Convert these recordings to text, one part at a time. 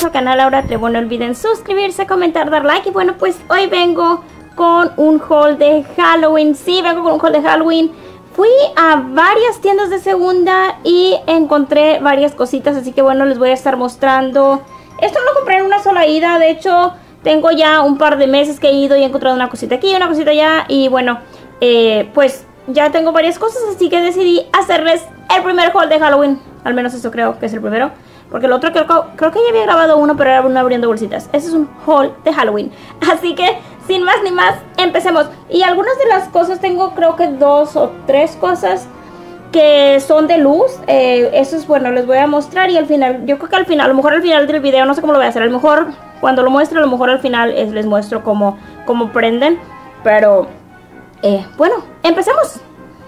al canal ahora, no olviden suscribirse, comentar, dar like. Y bueno, pues hoy vengo con un haul de Halloween. Sí, vengo con un haul de Halloween. Fui a varias tiendas de segunda y encontré varias cositas, así que bueno, les voy a estar mostrando. Esto no lo compré en una sola ida, de hecho tengo ya un par de meses que he ido y he encontrado una cosita aquí, una cosita allá. Y bueno, pues ya tengo varias cosas, así que decidí hacerles el primer haul de Halloween. Al menos eso creo que es el primero, porque el otro creo que ya había grabado uno, pero era uno abriendo bolsitas. Este es un haul de Halloween, así que sin más ni más, empecemos. Y algunas de las cosas, tengo creo que 2 o 3 cosas que son de luz. Eso es bueno, les voy a mostrar. Y al final, yo creo que al final, a lo mejor al final del video, no sé cómo lo voy a hacer. A lo mejor cuando lo muestre, a lo mejor al final les muestro cómo prenden. Pero bueno, empecemos.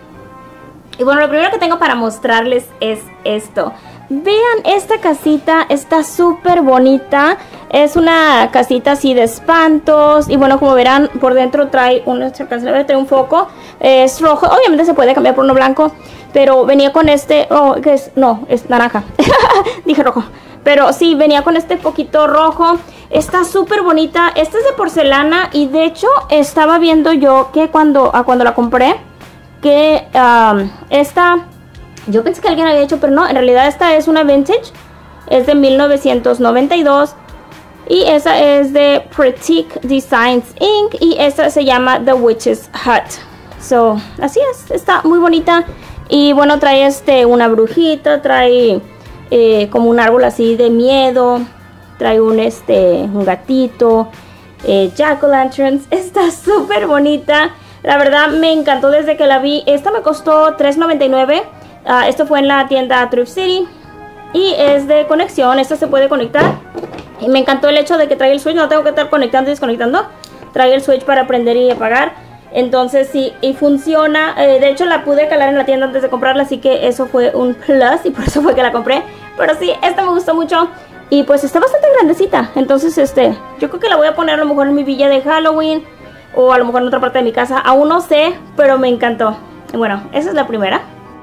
Y bueno, lo primero que tengo para mostrarles es esto. Vean esta casita, está súper bonita. Es una casita así de espantos. Y bueno, como verán, por dentro trae un foco. Es rojo, obviamente se puede cambiar por uno blanco, pero venía con este, no, es naranja. Dije rojo, pero sí, venía con este foquito rojo. Está súper bonita. Esta es de porcelana y de hecho estaba viendo yo que cuando la compré, que esta, yo pensé que alguien había hecho, pero no, en realidad esta es una vintage. Es de 1992 y esa es de Pratique Designs Inc. y esta se llama The Witch's Hut. So, así es, está muy bonita. Y bueno, trae una brujita, trae como un árbol así de miedo, trae un gatito, jack-o'-lanterns. Está súper bonita. La verdad me encantó desde que la vi. Esta me costó $3.99. Esto fue en la tienda Thrift City. Y es de conexión. Esta se puede conectar. Y me encantó el hecho de que trae el switch. No tengo que estar conectando y desconectando. Trae el switch para prender y apagar. Entonces sí, y funciona. De hecho la pude calar en la tienda antes de comprarla. Así que eso fue un plus. Y por eso fue que la compré. Pero sí, esta me gustó mucho. Y pues está bastante grandecita. Entonces yo creo que la voy a poner a lo mejor en mi villa de Halloween. O a lo mejor en otra parte de mi casa. Aún no sé, pero me encantó. Y bueno, esa es la primera.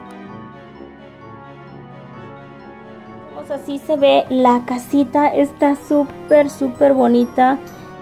Pues así se ve la casita. Está súper, súper bonita.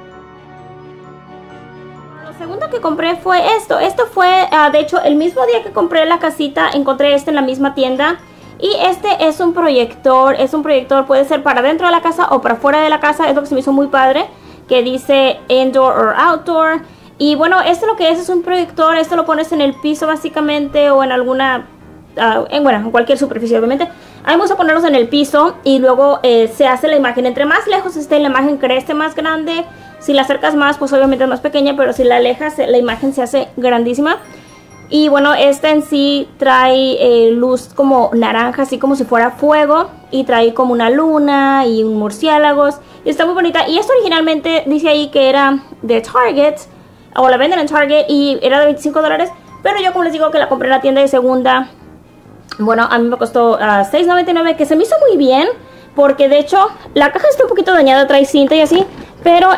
Lo segundo que compré fue esto. Esto fue, de hecho, el mismo día que compré la casita, encontré en la misma tienda. Y este es un proyector. Es un proyector, puede ser para dentro de la casa o para fuera de la casa. Es lo que se me hizo muy padre, que dice indoor or outdoor. Y bueno, esto lo que es un proyector. Esto lo pones en el piso básicamente, o en alguna, en cualquier superficie obviamente. A mí me gusta ponerlos en el piso y luego se hace la imagen. Entre más lejos esté la imagen, crece más grande. Si la acercas más, pues obviamente es más pequeña, pero si la alejas, la imagen se hace grandísima. Y bueno, esta en sí trae luz como naranja, así como si fuera fuego. Y trae como una luna y un murciélagos. Y está muy bonita. Y esto originalmente dice ahí que era de Target, o la venden en Target, y era de $25. Pero yo, como les digo, que la compré en la tienda de segunda. Bueno, a mí me costó $6.99, que se me hizo muy bien. Porque de hecho la caja está un poquito dañada, trae cinta y así, pero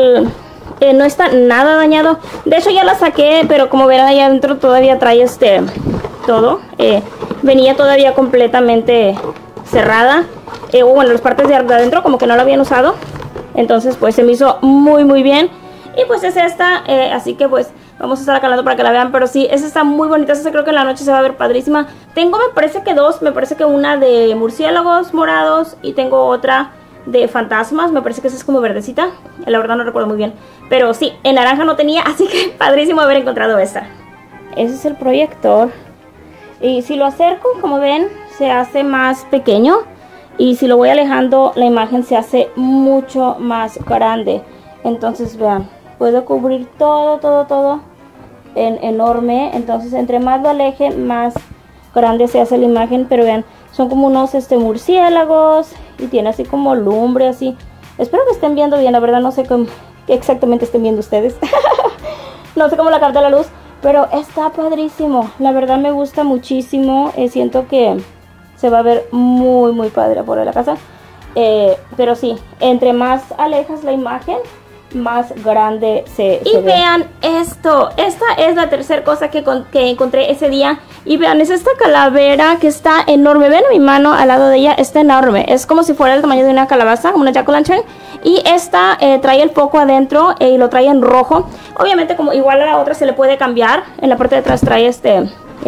no está nada dañado. De hecho ya la saqué, pero como verán ahí adentro todavía trae todo. Venía todavía completamente cerrada. Bueno, las partes de adentro como que no la habían usado. Entonces pues se me hizo muy muy bien. Y pues es esta, así que pues vamos a estar calando para que la vean. Pero sí, esa está muy bonita. Esa creo que en la noche se va a ver padrísima. Tengo, me parece que 2. Me parece que una de murciélagos morados y tengo otra de fantasmas. Me parece que esa es como verdecita. La verdad no recuerdo muy bien. Pero sí, en naranja no tenía. Así que padrísimo haber encontrado esta. Ese es el proyector. Y si lo acerco, como ven, se hace más pequeño. Y si lo voy alejando, la imagen se hace mucho más grande. Entonces vean, puedo cubrir todo enorme. Entonces entre más lo aleje, más grande se hace la imagen. Pero vean, son como unos murciélagos y tiene así como lumbre así. Espero que estén viendo bien, la verdad no sé qué exactamente estén viendo ustedes. No sé cómo la capta la luz, pero está padrísimo. La verdad me gusta muchísimo. Siento que se va a ver muy muy padre por la casa. Pero sí, entre más alejas la imagen, más grande se ve. Vean esto, esta es la tercera cosa que encontré ese día. Y vean, es esta calavera que está enorme. Vean mi mano al lado de ella, está enorme. Es como si fuera el tamaño de una calabaza, como una jack-o'-lantern. Y esta trae el foco adentro y lo trae en rojo. Obviamente, como igual a la otra se le puede cambiar. En la parte de atrás trae esto.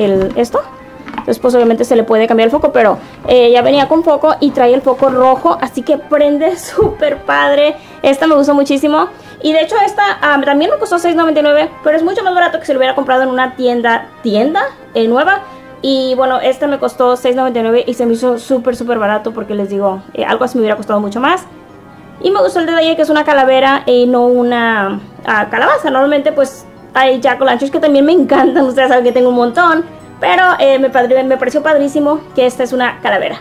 Entonces pues obviamente se le puede cambiar el foco, pero ya venía con foco y trae el foco rojo, así que prende súper padre. Esta me gustó muchísimo. Y de hecho esta también me costó $6.99, pero es mucho más barato que si lo hubiera comprado en una tienda nueva. Y bueno, esta me costó $6.99 y se me hizo súper barato, porque les digo, algo así me hubiera costado mucho más. Y me gustó el detalle que es una calavera y no una calabaza. Normalmente pues hay jack-o'-lanterns que también me encantan, ustedes saben que tengo un montón. Pero me pareció padrísimo que esta es una calavera.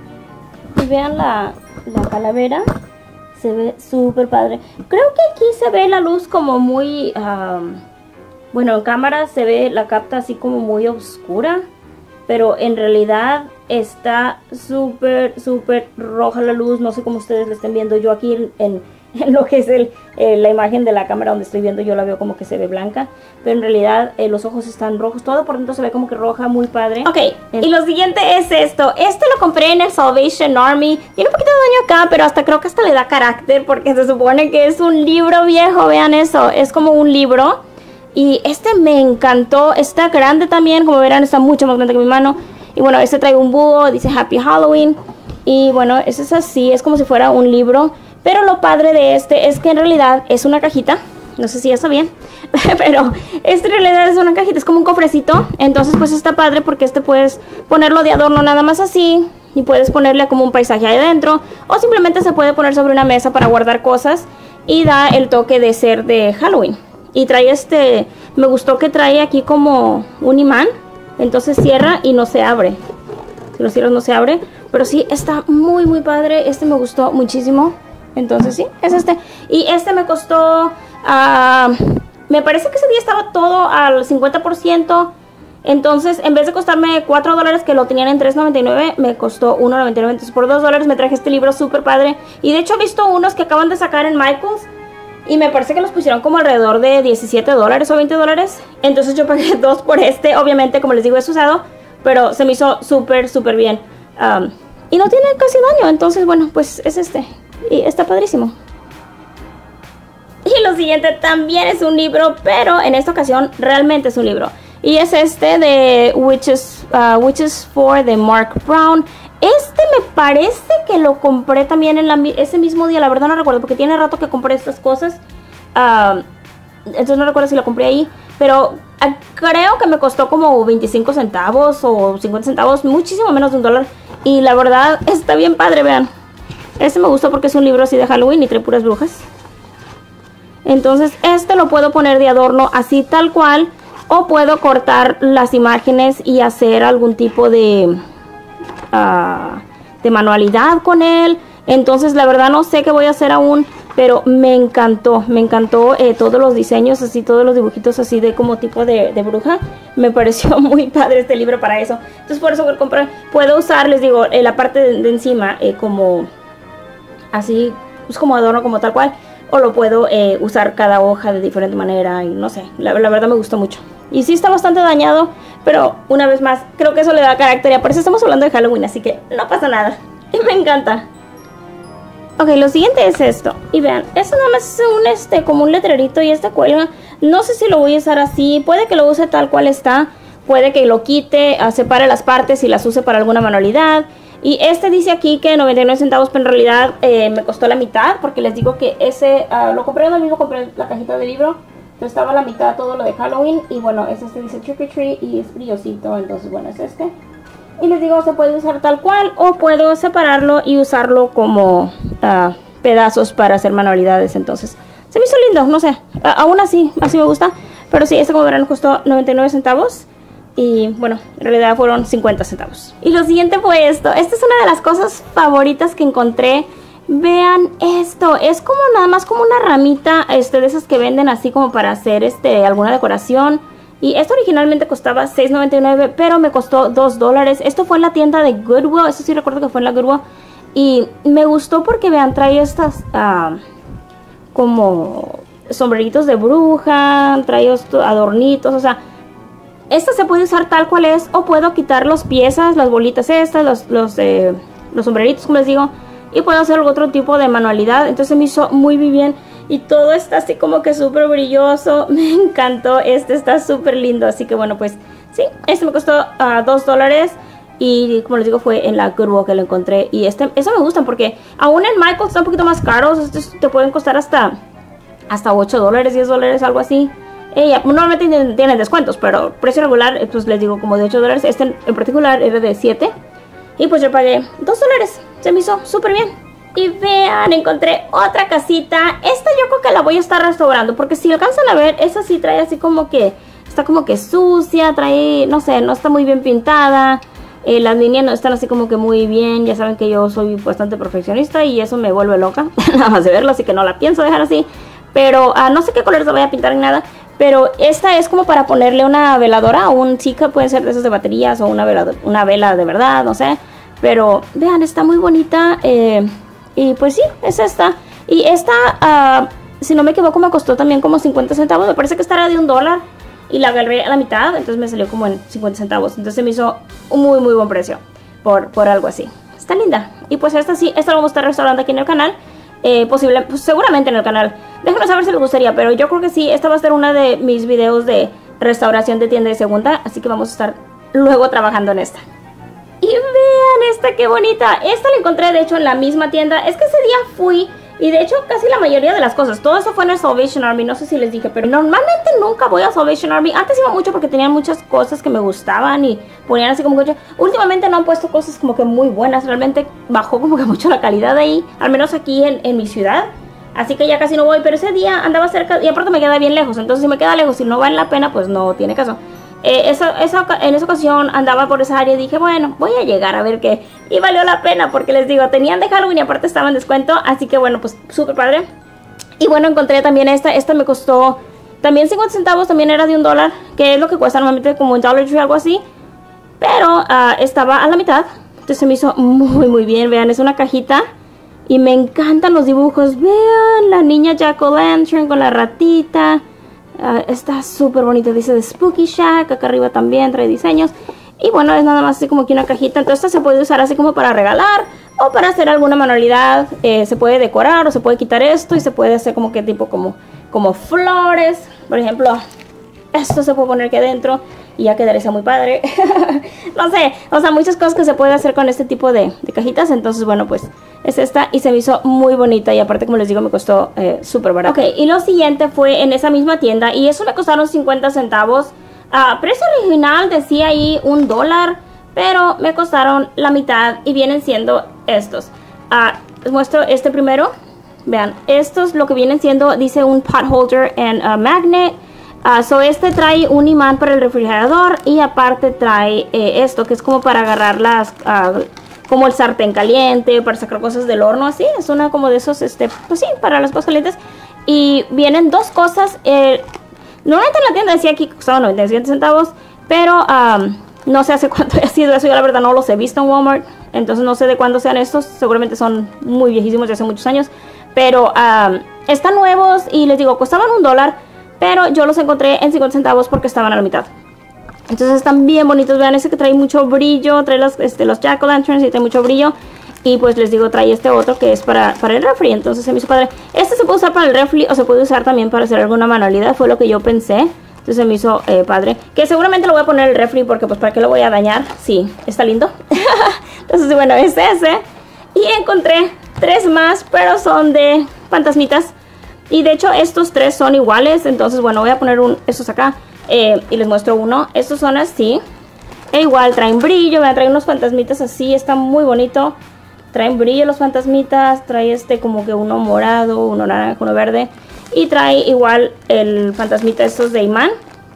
Y vean la calavera. Se ve súper padre. Creo que aquí se ve la luz como muy... bueno, en cámara se ve, la capta así como muy oscura. Pero en realidad está súper roja la luz. No sé cómo ustedes la estén viendo. Yo aquí en lo que es la imagen de la cámara donde estoy viendo, yo la veo como que se ve blanca, pero en realidad los ojos están rojos, todo por dentro se ve como que roja, muy padre. Ok, y lo siguiente es esto. Este lo compré en el Salvation Army. Tiene un poquito de daño acá, pero creo que hasta le da carácter, porque se supone que es un libro viejo. Vean eso, es como un libro. Y este me encantó, está grande también, como verán está mucho más grande que mi mano. Y bueno, este trae un búho, dice Happy Halloween. Y bueno, este es así, es como si fuera un libro. Pero lo padre de este es que en realidad es una cajita. No sé si ya sabían, pero este en realidad es una cajita, es como un cofrecito. Entonces pues está padre, porque este puedes ponerlo de adorno nada más así. Y puedes ponerle como un paisaje ahí adentro. O simplemente se puede poner sobre una mesa para guardar cosas. Y da el toque de ser de Halloween. Y trae me gustó que trae aquí como un imán. Entonces cierra y no se abre. Si lo cierras no se abre. Pero sí, está muy padre. Este me gustó muchísimo. Entonces sí, es este. Y este me costó... me parece que ese día estaba todo al 50%. Entonces, en vez de costarme $4, que lo tenían en $3.99, me costó $1.99. Entonces, por $2 me traje este libro súper padre. Y de hecho, he visto unos que acaban de sacar en Michaels. Y me parece que los pusieron como alrededor de $17 o $20. Entonces, yo pagué 2 por este. Obviamente, como les digo, es usado. Pero se me hizo súper bien. Y no tiene casi daño. Entonces, bueno, pues es este. Y está padrísimo. Y lo siguiente también es un libro, pero en esta ocasión realmente es un libro. Y es este de Witches 4 de Mark Brown. Este me parece que lo compré también en ese mismo día. La verdad no recuerdo, porque tiene rato que compré estas cosas. Entonces no recuerdo si lo compré ahí. Pero creo que me costó como 25 centavos o 50 centavos. Muchísimo menos de $1. Y la verdad está bien padre, vean. Este me gustó porque es un libro así de Halloween y trae puras brujas. Entonces este lo puedo poner de adorno así tal cual. O puedo cortar las imágenes y hacer algún tipo de manualidad con él. Entonces la verdad no sé qué voy a hacer aún. Pero me encantó todos los diseños, así todos los dibujitos así de como tipo de bruja. Me pareció muy padre este libro para eso. Entonces por eso lo compré. Puedo usar, les digo, la parte de encima como... así, pues como adorno, como tal cual. O lo puedo usar cada hoja de diferente manera. Y no sé, la verdad me gustó mucho. Y sí está bastante dañado, pero una vez más, creo que eso le da carácter. Y aparte estamos hablando de Halloween, así que no pasa nada. Y me encanta. Ok, lo siguiente es esto. Y vean, esto nada más es como un letrerito y esta cuelga. No sé si lo voy a usar así. Puede que lo use tal cual está. Puede que lo quite, separe las partes y las use para alguna manualidad. Y este dice aquí que 99 centavos, pero en realidad me costó la mitad, porque les digo que ese lo compré donde mismo, compré la cajita de libro. Entonces estaba a la mitad todo lo de Halloween. Y bueno, este dice Trick or Treat y es brillosito, entonces bueno, es este. Y les digo, se puede usar tal cual o puedo separarlo y usarlo como pedazos para hacer manualidades. Entonces se me hizo lindo, no sé, aún así me gusta. Pero sí, este como verán costó 99 centavos. Y bueno, en realidad fueron 50 centavos. Y lo siguiente fue esto. Esta es una de las cosas favoritas que encontré. Vean esto. Es como nada más como una ramita de esas que venden así como para hacer alguna decoración. Y esto originalmente costaba $6.99, pero me costó $2. Esto fue en la tienda de Goodwill. Eso sí recuerdo que fue en la Goodwill. Y me gustó porque vean, trae estas como sombreritos de bruja, trae estos adornitos, o sea, esta se puede usar tal cual es, o puedo quitar las piezas, las bolitas estas, los sombreritos, como les digo, y puedo hacer otro tipo de manualidad. Entonces me hizo muy bien, y todo está así como que súper brilloso. Me encantó, este está súper lindo. Así que bueno, pues sí, este me costó $2, y como les digo, fue en la Goodwill que lo encontré. Y eso me gustan porque aún en Michael's está un poquito más caros. Estos te pueden costar hasta $8, $10, algo así. Normalmente tienen descuentos, pero precio regular, pues les digo, como de $8. Este en particular era de 7, y pues yo pagué $2. Se me hizo súper bien. Y vean, encontré otra casita. Esta yo creo que la voy a estar restaurando, porque si alcanzan a ver, esa sí trae así como que, está como que sucia, trae, no sé, no está muy bien pintada. Las líneas no están así como que muy bien. Ya saben que yo soy bastante perfeccionista y eso me vuelve loca nada más de verlo, así que no la pienso dejar así. Pero no sé qué colores la voy a pintar ni nada. Pero esta es como para ponerle una veladora o un teacup, puede ser de esas de baterías, o una vela de verdad, no sé. Pero vean, está muy bonita. Y pues sí, es esta. Y esta, si no me equivoco, me costó también como 50 centavos. Me parece que esta era de $1 y la agarré a la mitad, entonces me salió como en 50 centavos. Entonces me hizo un muy buen precio por algo así. Está linda. Y pues esta sí, esta la vamos a estar restaurando aquí en el canal. Pues seguramente en el canal. Déjenos saber si les gustaría, pero yo creo que sí, esta va a ser una de mis videos de restauración de tienda de segunda. Así que vamos a estar luego trabajando en esta. Y vean esta, qué bonita. Esta la encontré de hecho en la misma tienda. Es que ese día fui y de hecho casi la mayoría de las cosas, todo eso fue en el Salvation Army. No sé si les dije, pero normalmente nunca voy a Salvation Army. Antes iba mucho porque tenían muchas cosas que me gustaban y ponían así como que... Últimamente no han puesto cosas como que muy buenas. Realmente bajó como que mucho la calidad de ahí, al menos aquí en mi ciudad. Así que ya casi no voy, pero ese día andaba cerca y aparte me queda bien lejos. Entonces si me queda lejos y no vale la pena, pues no tiene caso. En esa ocasión andaba por esa área y dije, bueno, voy a llegar a ver qué. Y valió la pena porque les digo, tenían de Halloween y aparte estaba en descuento. Así que bueno, pues súper padre. Y bueno, encontré también esta me costó también 50 centavos, también era de $1, que es lo que cuesta normalmente como un Dollar Tree o algo así. Pero estaba a la mitad, entonces se me hizo muy bien. Vean, es una cajita y me encantan los dibujos. Vean, la niña Jack-o'-lantern con la ratita. Está súper bonita, dice de Spooky Shack. Acá arriba también trae diseños. Y bueno, es nada más así como que una cajita. Entonces esta se puede usar así como para regalar o para hacer alguna manualidad. Se puede decorar o se puede quitar esto y se puede hacer como que tipo como flores. Por ejemplo, esto se puede poner aquí adentro y ya quedaría muy padre. No sé, o sea, muchas cosas que se puede hacer con este tipo de cajitas. Entonces bueno, pues es esta y se me hizo muy bonita. Y aparte, como les digo, me costó súper barato. Ok, y lo siguiente fue en esa misma tienda y eso me costaron 50 centavos. Precio original decía ahí $1, pero me costaron la mitad y vienen siendo estos. Les muestro este primero. Vean, estos lo que vienen siendo, dice un pot holder and a magnet. Este trae un imán para el refrigerador y aparte trae esto que es como para agarrar las, como el sartén caliente, para sacar cosas del horno, así. Es una como de esos, pues sí, para las cosas calientes. Y vienen dos cosas. Normalmente en la tienda decía aquí que costaba 97 centavos, pero no sé hace cuánto ha sido eso. Yo la verdad no los he visto en Walmart, entonces no sé de cuándo sean estos. Seguramente son muy viejísimos de hace muchos años, pero están nuevos y les digo, costaban $1, pero yo los encontré en 50 centavos porque estaban a la mitad. Entonces están bien bonitos. Vean, ese que trae mucho brillo, trae los Jack-o'-lanterns y trae mucho brillo. Y pues les digo, trae este otro que es para el refri. Entonces se me hizo padre. Este se puede usar para el refri o se puede usar también para hacer alguna manualidad. Fue lo que yo pensé. Entonces se me hizo padre. Que seguramente lo voy a poner en el refri porque pues para qué lo voy a dañar. Sí, está lindo. Entonces bueno, es ese. Y encontré 3 más, pero son de fantasmitas. Y de hecho estos 3 son iguales. Entonces bueno, voy a poner estos acá. Y les muestro uno. Estos son así. E igual traen brillo. Vean, traen unos fantasmitas así. Está muy bonito. Traen brillo los fantasmitas, trae como que uno morado, uno naranja, uno verde. Y trae igual el fantasmita estos de imán.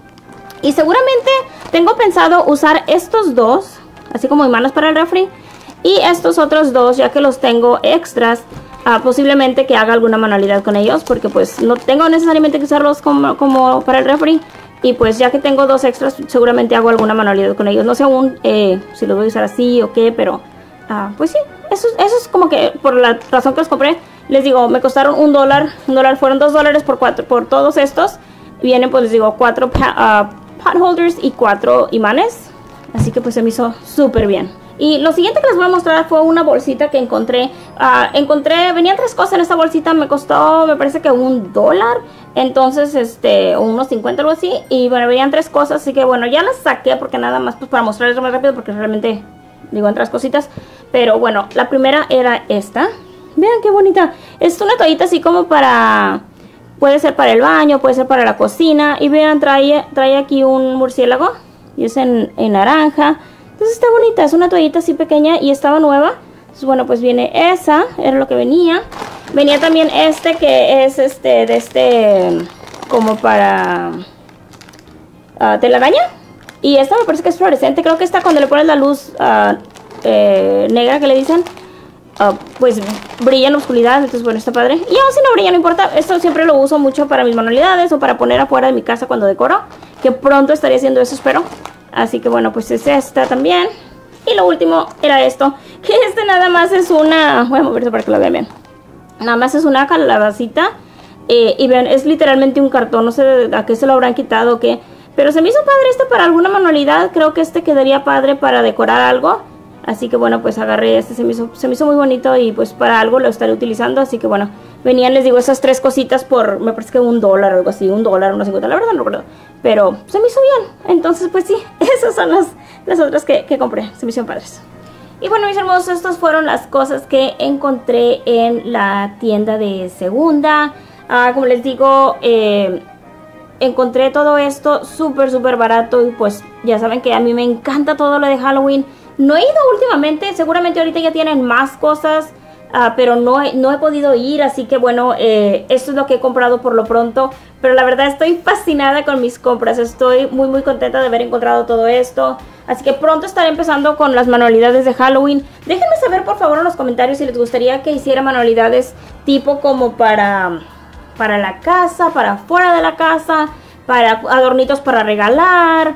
Y seguramente tengo pensado usar estos dos, así como imanes para el refri. Y estos otros dos, ya que los tengo extras, posiblemente que haga alguna manualidad con ellos. Porque pues no tengo necesariamente que usarlos como para el refri. Y pues ya que tengo 2 extras, seguramente hago alguna manualidad con ellos. No sé aún si los voy a usar así o qué, pero pues sí. Eso es como que por la razón que los compré. Les digo, me costaron $1. $1 fueron $2 por todos estos. Vienen, pues les digo, 4 pot holders y 4 imanes. Así que pues se me hizo súper bien. Y lo siguiente que les voy a mostrar fue una bolsita que encontré. Venían 3 cosas en esta bolsita. Me costó, me parece que $1. Entonces, unos 50, algo así. Y bueno, venían 3 cosas. Así que bueno, ya las saqué porque nada más pues para mostrarles más rápido. Porque realmente digo en 3 cositas. Pero bueno, la primera era esta. Vean qué bonita. Es una toallita así como para... Puede ser para el baño, puede ser para la cocina. Y vean, trae aquí un murciélago. Y es en naranja. Entonces está bonita, es una toallita así pequeña y estaba nueva. Entonces bueno, pues viene esa, era lo que venía. Venía también que es como para telaraña. Y esta me parece que es fluorescente. Creo que esta cuando le pones la luz negra que le dicen, pues brilla en la oscuridad. Entonces bueno, está padre. Y aún si no brilla, no importa. Esto siempre lo uso mucho para mis manualidades o para poner afuera de mi casa cuando decoro. Que pronto estaré haciendo eso, espero. Así que bueno, pues es esta también. Y lo último era esto. Que nada más es una... Voy a moverse para que lo vean bien. Nada más es una calabacita. Y vean, es literalmente un cartón. No sé a qué se lo habrán quitado o qué. Pero se me hizo padre para alguna manualidad. Creo que quedaría padre para decorar algo. Así que bueno, pues agarré se me hizo muy bonito. Y pues para algo lo estaré utilizando. Así que bueno, venían, les digo, esas 3 cositas por... Me parece que $1 o algo así. $1, unos 50. La verdad no recuerdo. Pero se me hizo bien. Entonces pues sí, esas son las otras que compré. Se me hicieron padres. Y bueno, mis hermosos, estas fueron las cosas que encontré en la tienda de segunda. Como les digo, encontré todo esto súper barato. Y pues ya saben que a mí me encanta todo lo de Halloween. No he ido últimamente, seguramente ahorita ya tienen más cosas. Pero no he podido ir, así que bueno, esto es lo que he comprado por lo pronto. Pero la verdad estoy fascinada con mis compras, estoy muy contenta de haber encontrado todo esto. Así que pronto estaré empezando con las manualidades de Halloween. Déjenme saber por favor en los comentarios si les gustaría que hiciera manualidades tipo como para la casa, para fuera de la casa, para adornitos para regalar,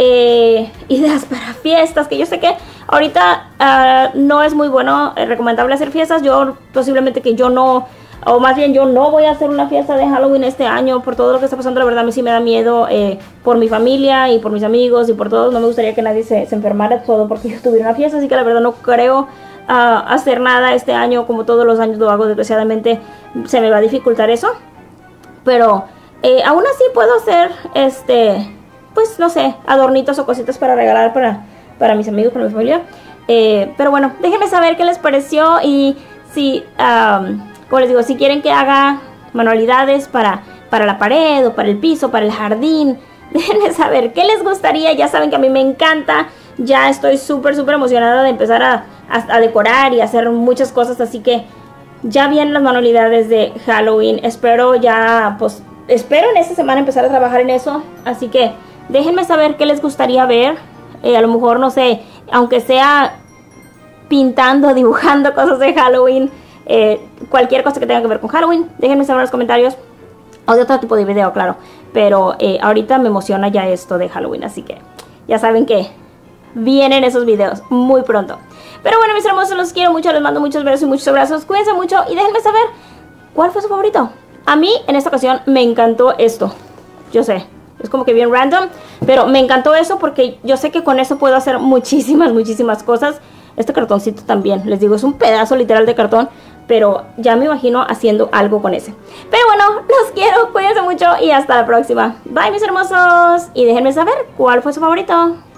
ideas para fiestas, que yo sé que ahorita no es muy bueno, recomendable hacer fiestas. Yo posiblemente que yo no, o más bien yo no voy a hacer una fiesta de Halloween este año por todo lo que está pasando. La verdad a mí sí me da miedo por mi familia y por mis amigos y por todos. No me gustaría que nadie se enfermara todo porque yo tuviera una fiesta, así que la verdad no creo hacer nada este año. Como todos los años lo hago, desgraciadamente se me va a dificultar eso. Pero aún así puedo hacer pues no sé, adornitos o cositas para regalar para mis amigos, para mi familia. Pero bueno, déjenme saber qué les pareció. Y si, como les digo, si quieren que haga manualidades para la pared o para el piso, para el jardín, déjenme saber qué les gustaría. Ya saben que a mí me encanta. Ya estoy súper emocionada de empezar a decorar y hacer muchas cosas. Así que ya vienen las manualidades de Halloween. Espero en esta semana empezar a trabajar en eso. Así que déjenme saber qué les gustaría ver. A lo mejor, no sé, aunque sea pintando, dibujando cosas de Halloween, cualquier cosa que tenga que ver con Halloween, déjenme saber en los comentarios. O de otro tipo de video, claro. Pero ahorita me emociona ya esto de Halloween. Así que ya saben que vienen esos videos muy pronto. Pero bueno, mis hermosos, los quiero mucho. Les mando muchos besos y muchos abrazos. Cuídense mucho y déjenme saber cuál fue su favorito. A mí en esta ocasión me encantó esto. Yo sé, es como que bien random, pero me encantó eso porque yo sé que con eso puedo hacer muchísimas cosas. Este cartoncito también, les digo, es un pedazo literal de cartón, pero ya me imagino haciendo algo con ese. Pero bueno, los quiero, cuídense mucho y hasta la próxima. Bye, mis hermosos, y déjenme saber cuál fue su favorito.